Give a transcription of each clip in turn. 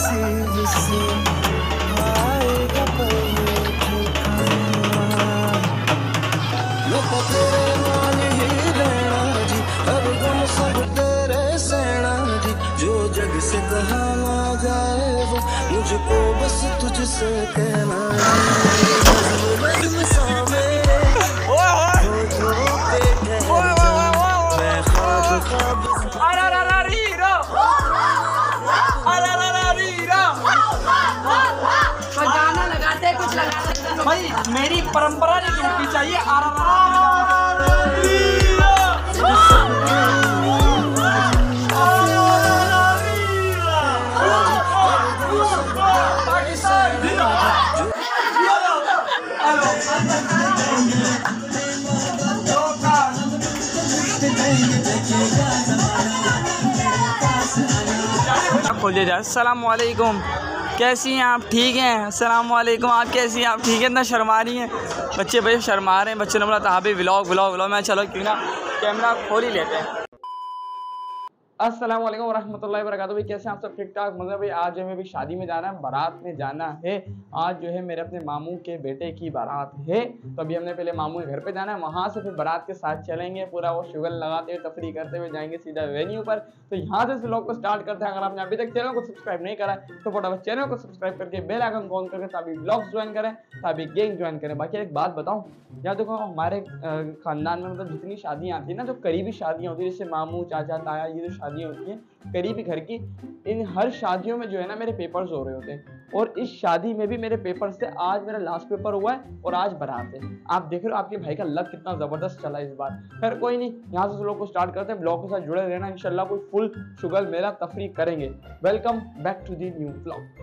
नसीब से आएगा पल मैं तो तेरे नाल ही रहना जी, हर गम सब तेरे सहना जी, जो जग से कहा ना जाए वो मुझको बस तुझसे कहना गाना लगाते कुछ लगाते भाई, मेरी परंपरा नहीं टूटनी चाहिए। खोलिए जाए। अस्सलाम वालेकुम, कैसी हैं आप? ठीक हैं? अस्सलाम वालेकुम, आप कैसी हैं? आप ठीक है? इतना शर्मा रही हैं बच्चे, भाई शर्मा रहे हैं बच्चे ने बोला था अभी व्लॉग मैं चलो क्यों ना कैमरा खोल ही लेते हैं। अस्सलाम वालेकुम वरहमतुल्लाहि वबरकातुहू। भाई कैसे हैं आप सब? ठीक ठाक। मतलब भाई आज जो हमें भी शादी में जाना है, बारात में जाना है। आज जो है मेरे अपने मामू के बेटे की बारात है, तो अभी हमने पहले मामू के घर पे जाना है, वहाँ से फिर बारात के साथ चलेंगे, पूरा वो शुगर लगाते हुए तफरी करते हुए जाएंगे सीधा वेन्यू पर। तो यहाँ से इस व्लॉग को स्टार्ट करते हैं। अगर आपने अभी तक चैनल को सब्सक्राइब नहीं करा तो फटाफट चैनल को सब्सक्राइब करके बेल आइकन ऑन करके तभी व्लॉग्स ज्वाइन करें, तभी गैंग ज्वाइन करें। बाकी एक बात बताऊँ, या देखो हमारे खानदान में मतलब जितनी शादियाँ आती है ना, जो करीबी शादियाँ होती है, जैसे मामू चाचा ताया, ये जो शादियाँ होती हैं करीबी घर की, इन हर शादियों में जो है ना मेरे पेपर्स हो रहे होते हैं। और इस शादी में भी मेरे पेपर्स थे। आज मेरा लास्ट पेपर हुआ है और आज बारात है। आप देख रहे हो आपके भाई का लक कितना जबरदस्त चला इस बार। खैर कोई नहीं, यहाँ से लोग को स्टार्ट करते हैं। ब्लॉग के साथ जुड़े रहना, इंशाल्लाह कोई फुल शुगर मेरा तफरी करेंगे। Welcome back to the new blog.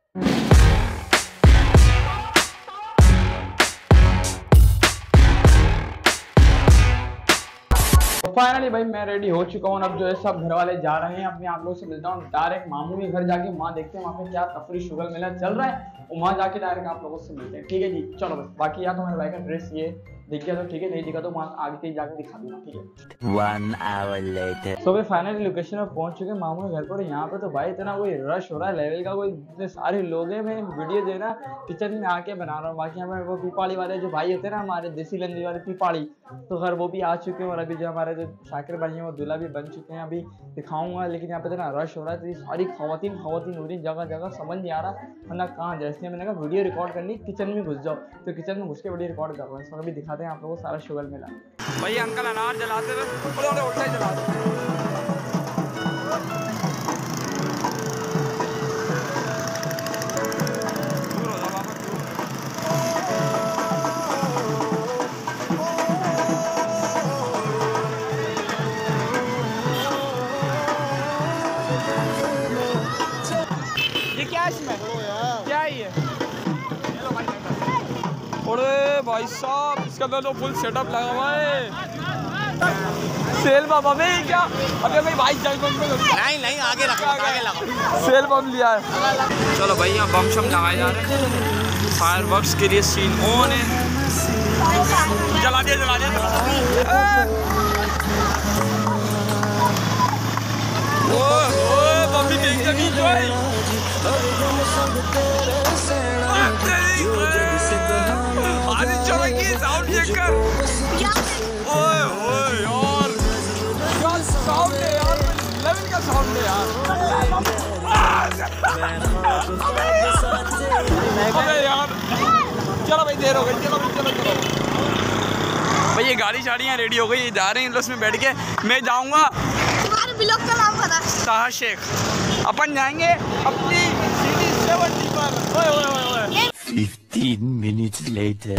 Finally भाई मैं रेडी हो चुका हूँ। अब जो है सब घर वाले जा रहे हैं। अब मैं आप लोगों से मिलता हूँ डायरेक्ट मामू के घर जाके, वहाँ देखते हैं वहाँ पे क्या तफरी शुगर मेला चल रहा है, और वहाँ जाके डायरेक्ट आप लोगों से मिलते हैं। ठीक है जी, चलो बस। बाकी यार तो मेरे भाई का ड्रेस ये दिख गया तो ठीक है, नहीं दिखा तो वहाँ आगे कहीं जाकर दिखा दूंगा। ठीक है। 1 hour later. तो भाई फाइनली लोकेशन में पहुंच चुके हैं मामू के घर पर। यहाँ पे तो भाई इतना कोई रश हो रहा है लेवल का, कोई इतने सारे लोग हैं। मैं वीडियो देना किचन में आके बना रहा हूँ। बाकी हमें वो पीपाड़ी वाले जो भाई होते हैं ना, हमारे देसी लंदी वाले पीपाड़ी, तो खैर वो भी आ चुके हैं। और अभी जो हमारे जो शाकिर भाई हैं वो दूल्हा भी बन चुके हैं। अभी दिखाऊंगा, लेकिन यहाँ पे इतना रश हो रहा है, तो ये सारी खवातीन हो रही जगह जगह, समझ नहीं आ रहा वरना कहाँ जाए। इसलिए मैंने कहा वीडियो रिकॉर्ड करनी, किचन में घुस जाओ, तो किचन में घुस के वीडियो रिकॉर्ड कर रहा हूँ। इसमें अभी दिखाते हैं आप लोगों को सारा शुगर मेला। भैया अंकल अनार जलाते हुए उल्टा जलाते। ये क्या है इसमें? क्या है ये? अरे भाई साहब, इसका तो फुल सेटअप लगा हुआ है। सेल बम हमें क्या? अबे भाई भाई नहीं आगे लगा सेल बम लिया है। चलो भाई यहाँ बम शम लगाए जा रहे हैं। फायर वर्क्स के लिए सीन ऑन है। जला दिया बम भी देख साउंड चेक ओए ओए यार, क्या साउंड है यार, लेवल का साउंड है यार। अबे यार चलो भाई, देर हो गई, चलो भाई ये गाड़ी शाड़ियाँ रेडी हो गई, जा रहे हैं उसमें बैठ के। मैं जाऊँगा, तुम्हारे ब्लॉग का नाम पता? ताहा शेख। अपन जाएंगे अपनी सिटी 70 पर। ओए ओए ओए 15 minutes later.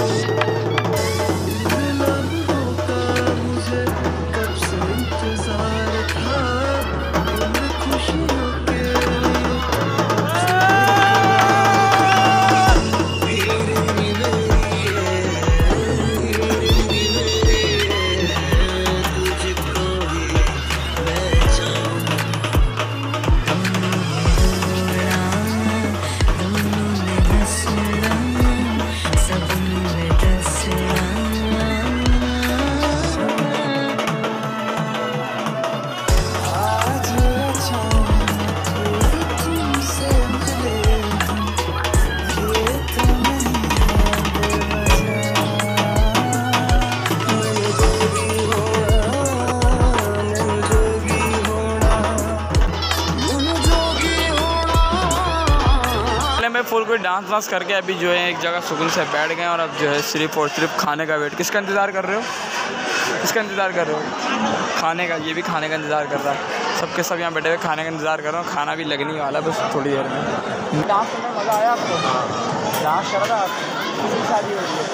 इंतजार पे फुल कोई डांस वांस करके अभी जो है एक जगह सुकून से बैठ गए और अब जो है सिर्फ और सिर्फ खाने का वेट। किसका इंतज़ार कर रहे हो? किसका इंतज़ार कर रहे हो? खाने का। ये भी खाने का इंतज़ार कर रहा है। सबके सब यहाँ बैठे हुए खाने का इंतज़ार कर रहा हूँ। खाना भी लगने वाला है बस थोड़ी देर में। डांस करने में मज़ा आया आपको? डांस कर रहा था? किसकी शादी हो रही है?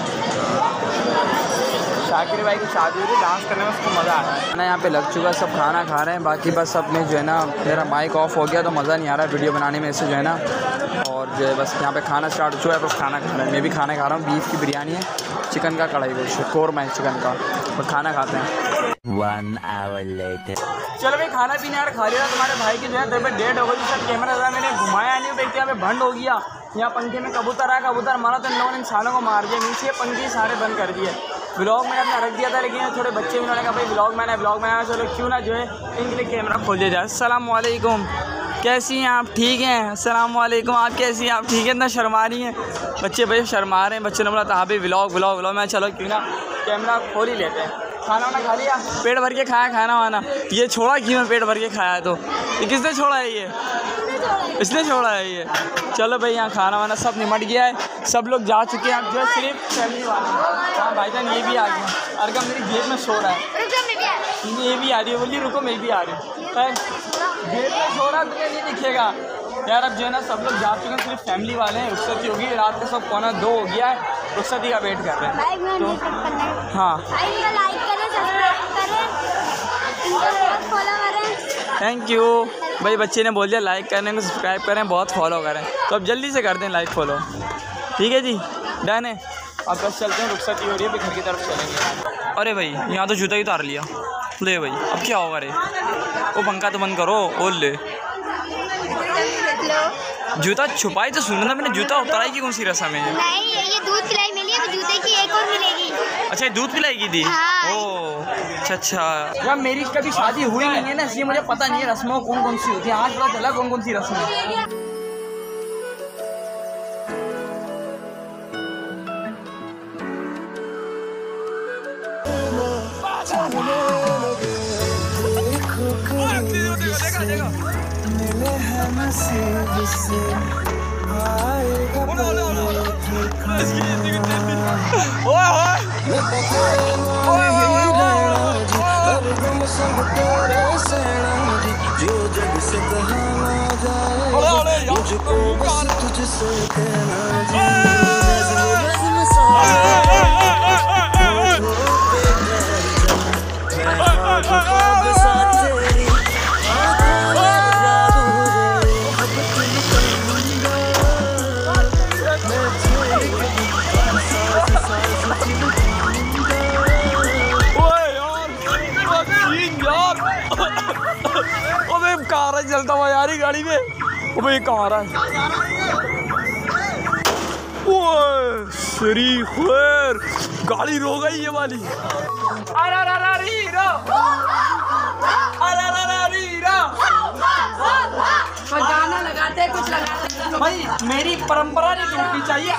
शाकिर भाई की शादी हो रही है। डांस करने में उसको मज़ा आया। खाना यहाँ पे लग चुका है, सब खाना खा रहे हैं। बाकी बस अपने जो है ना मेरा माइक ऑफ हो गया तो मज़ा नहीं आ रहा वीडियो बनाने में से जो है ना। और जो है बस यहाँ पे खाना स्टार्ट हो चुका है, बस खाना खा रहे हैं। मैं भी खाना खा रहा हूँ। बीफ की बिरयानी है, चिकन का कढ़ाई गोश्त, कोरमा है चिकन का। और खाना खाते हैं। 1 hour later. चलो भाई खाना पीना यार खा लिया। तुम्हारे भाई की जो है तबियत डेड हो गई। सर कैमरा था मैंने घुमाया नहीं, देखते यहाँ पे बंद हो गया। यहाँ पंखे में कबूतर आया, कबूतर मारा तो इन लोगों ने इंसानों को मार दिया। नीचे पंखे सारे बंद कर दिए। ब्लॉग मैंने अपना रख दिया था, लेकिन थोड़े बच्चे भी उन्होंने कहा भाई ब्लॉग बनाया। चलो क्यों ना जो है इनके लिए कैमरा खोल दिया जाए। अस्सलाम वालेकुम, कैसी हैं आप? ठीक हैं? अस्सलाम वालेकुम, आप कैसी हैं? आप ठीक है? इतना शर्मा रही हैं बच्चे, भाई शर्मा रहे हैं। बच्चों ने बोला था भाई व्लॉग। मैं चलो क्यों ना कैमरा खोल ही लेते हैं। खाना वाना खा लिया? पेट भर के खाया खाना वाना? ये छोड़ा क्यों है? पेट भर के खाया तो ये किसने छोड़ा है? ये इसने छोड़ा है ये। चलो भाई यहाँ खाना वाना सब निमट गया है, सब लोग जा चुके हैं। अब जो है सिर्फ फैमिली वाले। हाँ भाईजान ये भी आ गया। अर्गम मेरी जेब में सो रहा है। ये भी आ रही है, बोली रुको मैं भी आ रही हूँ। जेब में सो रहा है तुम्हें नहीं दिखेगा यार। अब जो है ना सब लोग जा चुके हैं, सिर्फ फैमिली वाले हैं। रुखसती होगी रात का, सब 1:45 हो गया है। रुखसती का वेट कर रहे हैं तो हाँ थैंक यू भाई। बच्चे ने बोल दिया लाइक करने को, सब्सक्राइब करें, बहुत फॉलो करें। तो अब जल्दी से कर दें लाइक फॉलो, ठीक है जी? डन है। अब बस चलते हैं, रुखसती हो रही है, फिर घर की तरफ चलेंगे। अरे भाई यहाँ तो जूता ही उतार लिया। ले भाई अब क्या होगा रे? वो पंखा तो बंद करो। और ले जूता छुपाई तो सुना था मैंने, जूता उताराई की कौन सी रस्म है? नहीं ये दूध पिलाई मिली है, जूते की एक और मिलेगी। अच्छा दूध पिलाएगी दी? हाँ। ओ अच्छा यार मेरी कभी शादी हुई नहीं है ना, इसलिए मुझे पता नहीं है रस्मों कौन कौन सी होती है। आज पता चला कौन कौन सी रस्में है। चलता हुआ यार गाड़ी में। ओ भाई कहाँ आ रहा है? ओए सरी खैर गाड़ी रो गई ये वाली। गाना लगाते कुछ लगाते भाई मेरी परंपरा नहीं टूटनी चाहिए।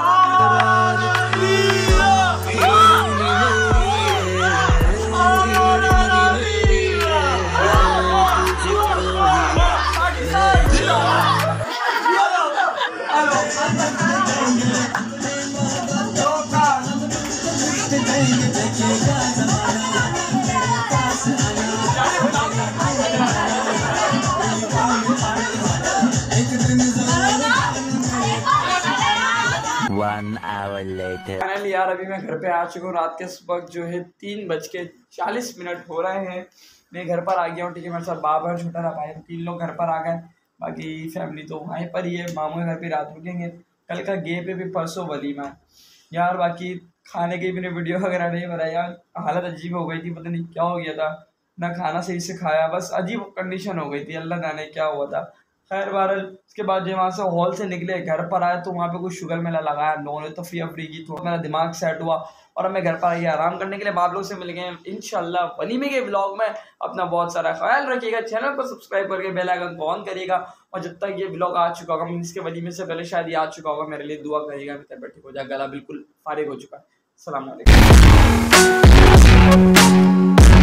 फाइनली यार अभी मैं घर पे आ चुका हूँ। रात के वक्त जो है 3:40 हो रहे हैं। मैं घर पर आ गया हूँ, ठीक है? मेरे साथ बाबा और छोटा भाई 3 लोग घर पर आ गए। बाकी फैमिली तो वहीं पर ही है, मामू घर पे रात रुकेंगे। कल का गे पे भी परसों वलीमा यार। बाकी खाने की मैंने वीडियो वगैरह नहीं बनाई यार, हालत अजीब हो गई थी, पता नहीं क्या हो गया था। ना खाना सही से खाया, बस अजीब कंडीशन हो गई थी, अल्लाह जाने क्या हुआ था। खैर बहरहाल उसके बाद जब वहाँ से हॉल से निकले घर पर आए तो वहाँ पे कुछ शुगर मेला लगाया लोगों ने, तफरी अफरी की, थोड़ा मेरा दिमाग सेट हुआ और अब मैं घर पर आई आराम करने के लिए। बाप लोग से मिल गए इंशाल्लाह वलीमे के व्लॉग में। अपना बहुत सारा ख्याल रखिएगा, चैनल को सब्सक्राइब करके बेल आइकन को ऑन करिएगा। और जब तक ये व्लॉग आ चुका होगा, मीन्स के वलीमे से पहले शायद ये आ चुका होगा, मेरे लिए दुआ करिएगा, मेरी तबीयत ठीक हो जाए, गला बिल्कुल फारिग हो चुका है। अस्सलाम वालेकुम।